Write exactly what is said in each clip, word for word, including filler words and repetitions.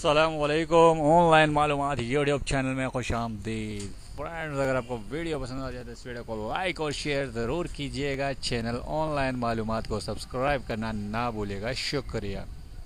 अस्सलामुअलैकुम। ऑनलाइन मालूमात YouTube channel में खुश आमदीद। फ्रेंड्स, अगर आपको वीडियो पसंद आ जाए तो इस वीडियो को लाइक और शेयर ज़रूर कीजिएगा। चैनल ऑनलाइन मालूमात को सब्सक्राइब करना ना भूलिएगा। शुक्रिया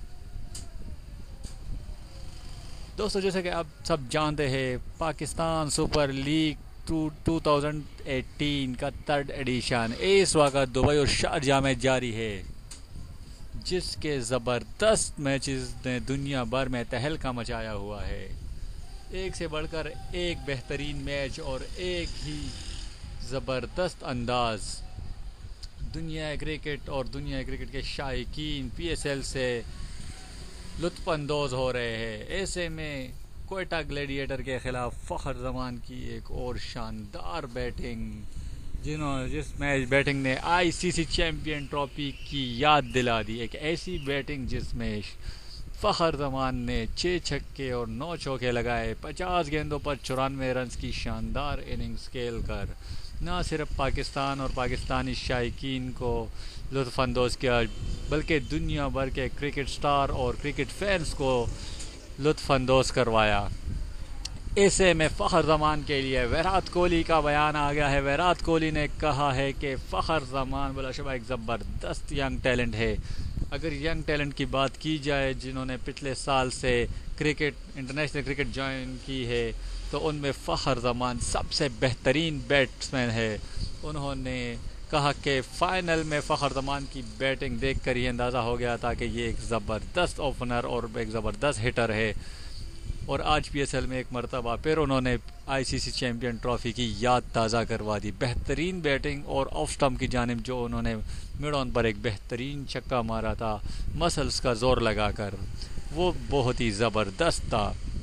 दोस्तों। जैसे कि आप सब जानते हैं, Pakistan super league two two thousand eighteen का थर्ड एडिशन इस वक्त दुबई और शारजाह में जारी है, जिसके ज़बरदस्त मैचेस ने दुनिया भर में तहलका मचाया हुआ है। एक से बढ़कर एक बेहतरीन मैच और एक ही ज़बरदस्त अंदाज। दुनिया क्रिकेट और दुनिया क्रिकेट के शायकीन पीएसएल से लुत्फ़अंदोज़ हो रहे हैं। ऐसे में कोयटा ग्लैडिएटर के ख़िलाफ़ फ़ख्र ज़मान की एक और शानदार बैटिंग, जिन्होंने जिस मैच बैटिंग ने आईसीसी चैम्पियन ट्रॉफी की याद दिला दी। एक ऐसी बैटिंग जिसमें फ़ख्र ज़मान ने छः छक्के और नौ चौके लगाए, पचास गेंदों पर चौरानवे रन की शानदार इनिंग्स खेल कर न सिर्फ पाकिस्तान और पाकिस्तानी शायकीन को लुत्फ़अंदोज़ किया, बल्कि दुनिया भर के क्रिकेट स्टार और क्रिकेट फैंस को लुत्फ़अंदोज़ करवाया। ऐसे में फ़ख्र ज़मान के लिए विराट कोहली का बयान आ गया है। विराट कोहली ने कहा है कि फ़ख्र ज़मान बिलाशुबा एक ज़बरदस्त यंग टैलेंट है। अगर यंग टैलेंट की बात की जाए जिन्होंने पिछले साल से क्रिकेट इंटरनेशनल क्रिकेट ज्वाइन की है, तो उनमें फ़ख्र ज़मान सबसे बेहतरीन बैट्समैन है। उन्होंने कहा कि फ़ाइनल में फ़ख्र ज़मान की बैटिंग देख कर ही अंदाज़ा हो गया था कि ये एक ज़बरदस्त ओपनर और एक ज़बरदस्त हिटर है। और आज पीएसएल में एक मरतबा फिर उन्होंने आईसीसी चैम्पियन ट्रॉफी की याद ताज़ा करवा दी। बेहतरीन बैटिंग और ऑफ स्टंप की जानिब जो उन्होंने मिड ऑन पर एक बेहतरीन छक्का मारा था मसल्स का ज़ोर लगाकर, वो बहुत ही ज़बरदस्त था।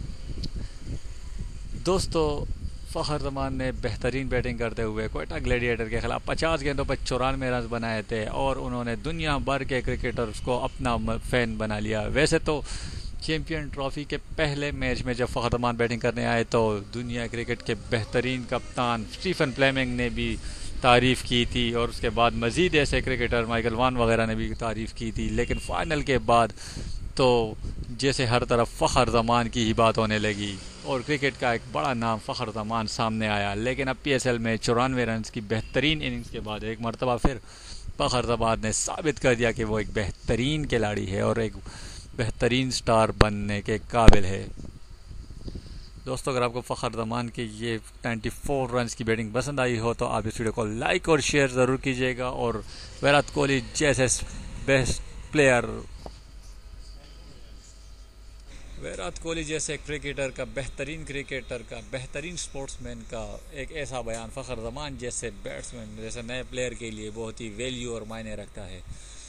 दोस्तों, फ़ख्र ज़मान ने बेहतरीन बैटिंग करते हुए कोयटा ग्लैडिएटर के ख़िलाफ़ पचास गेंदों पर चौरानवे रन बनाए थे और उन्होंने दुनिया भर के क्रिकेटर्स को अपना फ़ैन बना लिया। वैसे तो चैम्पियन ट्रॉफी के पहले मैच में जब फ़ख्र ज़मान बैटिंग करने आए तो दुनिया क्रिकेट के बेहतरीन कप्तान स्टीफन फ्लेमिंग ने भी तारीफ़ की थी और उसके बाद मज़ीद ऐसे क्रिकेटर माइकल वान वगैरह ने भी तारीफ़ की थी। लेकिन फ़ाइनल के बाद तो जैसे हर तरफ फ़ख्र ज़मान की ही बात होने लगी और क्रिकेट का एक बड़ा नाम फ़ख्र ज़मान सामने आया। लेकिन अब पीएसएल में चौरानवे रन की बेहतरीन इनिंग्स के बाद एक मरतबा फिर फ़ख्र ज़मान ने साबित कर दिया कि वो एक बेहतरीन खिलाड़ी है और एक बेहतरीन स्टार बनने के काबिल है। दोस्तों, अगर आपको फ़ख्र ज़मान के ये चौरानवे रन की बैटिंग पसंद आई हो तो आप इस वीडियो को लाइक और शेयर ज़रूर कीजिएगा। और विराट कोहली जैसे बेस्ट प्लेयर विराट कोहली जैसे क्रिकेटर का बेहतरीन क्रिकेटर का बेहतरीन स्पोर्ट्समैन का एक ऐसा बयान फ़ख्र ज़मान जैसे बैट्समैन जैसे नए प्लेयर के लिए बहुत ही वैल्यू और मायने रखता है।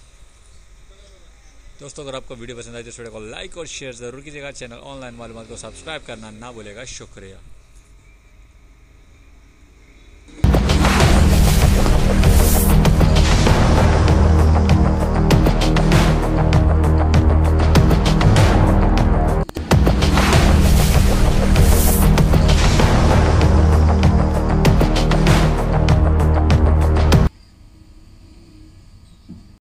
दोस्तों, अगर आपको वीडियो पसंद आए तो इस वीडियो को लाइक और शेयर ज़रूर कीजिएगा। चैनल ऑनलाइन मालूमात को सब्सक्राइब करना ना भूलेगा। शुक्रिया।